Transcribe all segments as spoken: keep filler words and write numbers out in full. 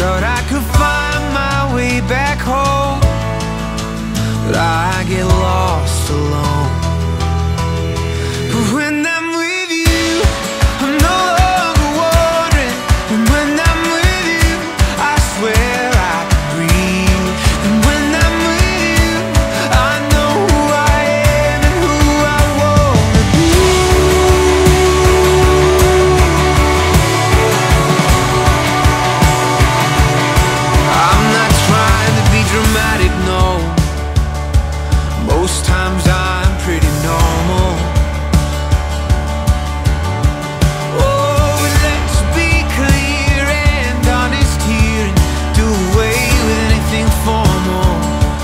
Thought I could find my way back home, but I get lost alone. But when I'm with you, I'm no longer wandering. And when I'm with you, I swear I can breathe. And when I'm with you, I know who I am and who I wanna be. I'm not trying to be dramatic, no. Most times I'm pretty normal. Oh, but let's be clear and honest here and do away with anything formal.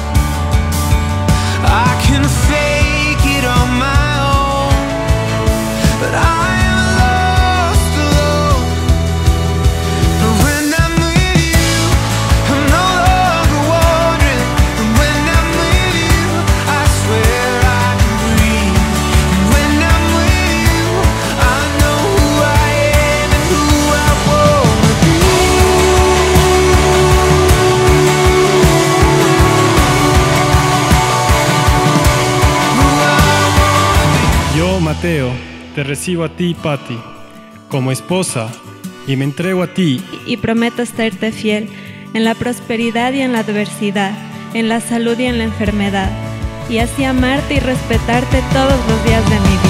I can fake it on my own, but I am lost alone. But when I'm with you, I'm no longer wandering. And when I'm with you, I swear I can breathe. And when I'm with you, I know who I am and who I wanna be. Yo, Mateo, te recibo a ti, Patti, como esposa, y me entrego a ti. Y prometo serte fiel en la prosperidad y en la adversidad, en la salud y en la enfermedad, y así amarte y respetarte todos los días de mi vida.